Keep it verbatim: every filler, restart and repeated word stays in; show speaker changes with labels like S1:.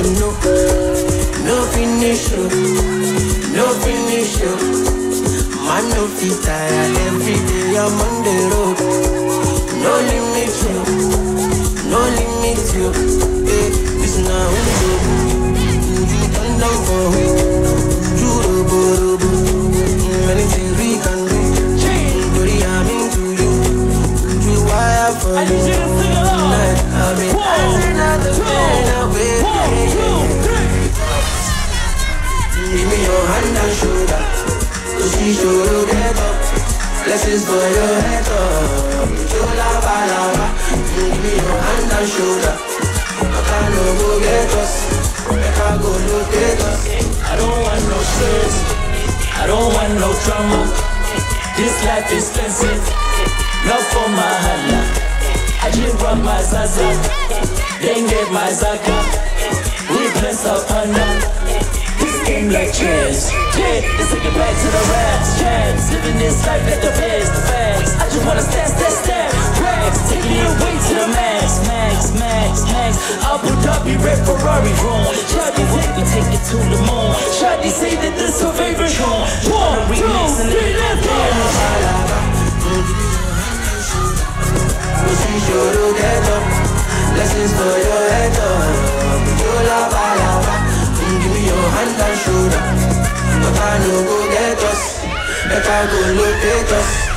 S1: no, no finish you, no finish you. Man no fit tire, every day I'm on the road. No limit you, no limit you. Hey, this now you turn down for me. You robo robo, many things we can do. Baby, I'm into you. You wire for you. Tonight I've been dancing out the pain away. Give me your hand and shoulder. So she should you get up. Blessings for your head up. You laba laba. Give me your hand and shoulder. I can't go get us. I can't go locate us.
S2: I don't want no stress. I don't want no drama. This life is expensive. Love for my hala. I just run my zaza. Then get my zaga. We bless up under. This game like chess. Yeah, let's take it back to the raps. Chance, living this life at the best. The facts. I just wanna stand, stand, stand. Rags, taking it away to the max. Max, max, max. Abu Dhabi, red Ferrari room. Shawty take me, take it to the moon. Shawty say that this her favorite home. One, remix and live it up there.
S1: She should get up. Blessings for your head up. You laba laba. Give me your hand and shoulder. But I know go get us. Better go locate us.